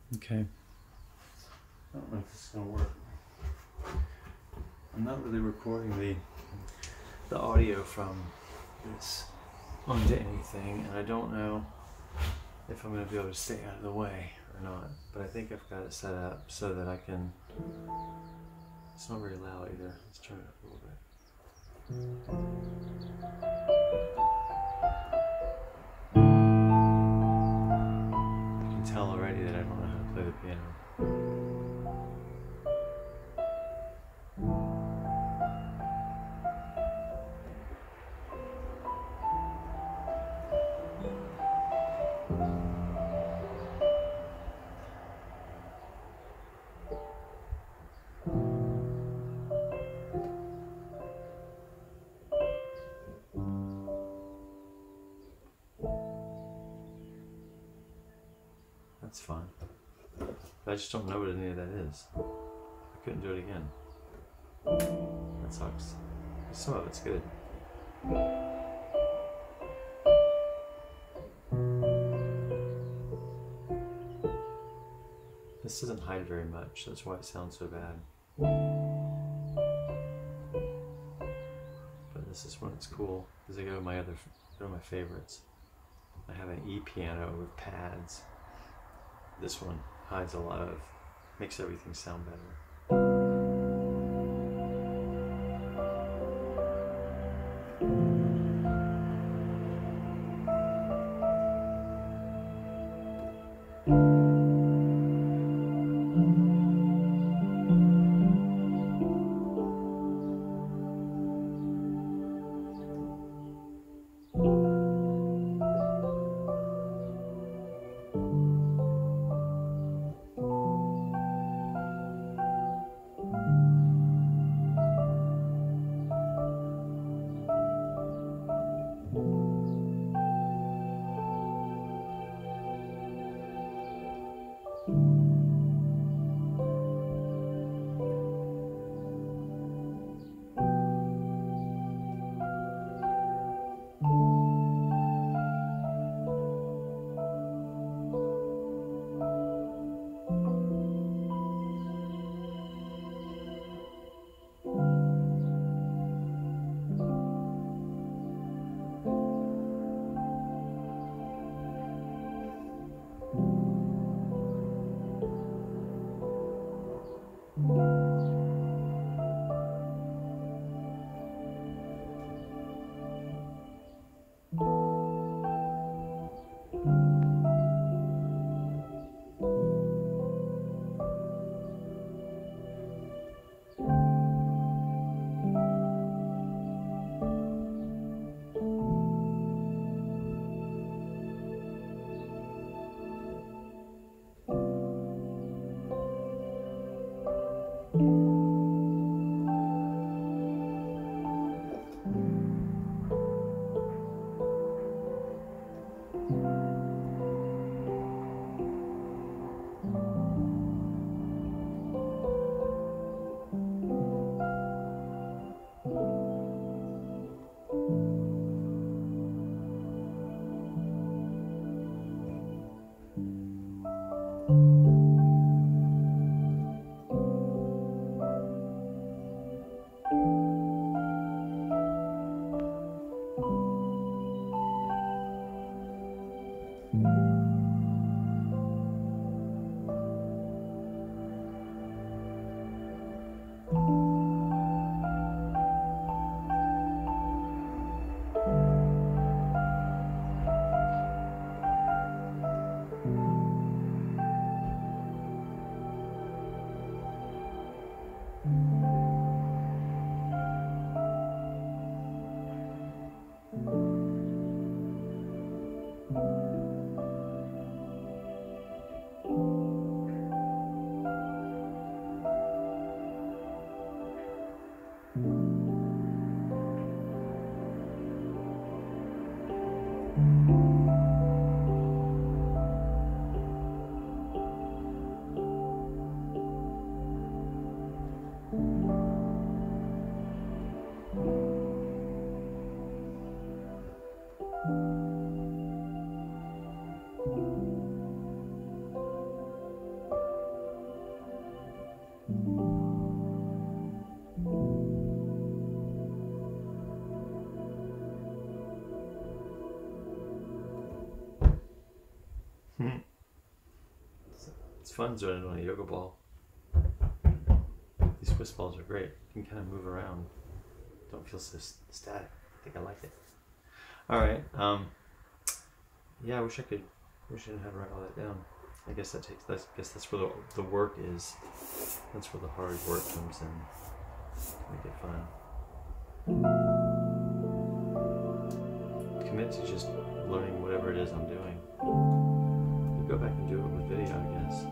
Okay. I don't know if this is gonna work. I'm not really recording the audio from this onto anything, and I don't know if I'm gonna be able to stay out of the way or not. But I think I've got it set up so that I can. It's not very loud either. Let's turn it up a little bit. You can tell already that I don't know how to play the piano. That's fine. But I just don't know what any of that is. I couldn't do it again. That sucks. Some of it's good. This doesn't hide very much, that's why it sounds so bad. But this is when it's cool, because I go to my favorites. I have an E piano with pads. This one hides a lot of, makes everything sound better. It's fun zoning on a yoga ball. These Swiss balls are great. You can kind of move around. Don't feel so static. I think I like it. All right. Yeah, I wish I didn't have to write all that down. I guess that's where the work is. That's where the hard work comes in to make it fun. Commit to just learning whatever it is I'm doing. You go back and do it with video, I guess.